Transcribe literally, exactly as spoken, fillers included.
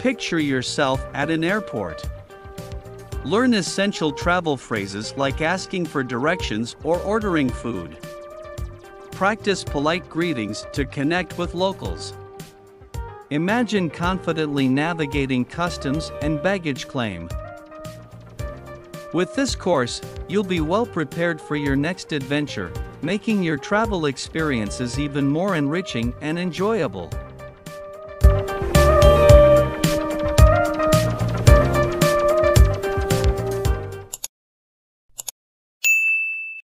Picture yourself at an airport. Learn essential travel phrases like asking for directions or ordering food. Practice polite greetings to connect with locals. Imagine confidently navigating customs and baggage claim. With this course, you'll be well prepared for your next adventure, making your travel experiences even more enriching and enjoyable.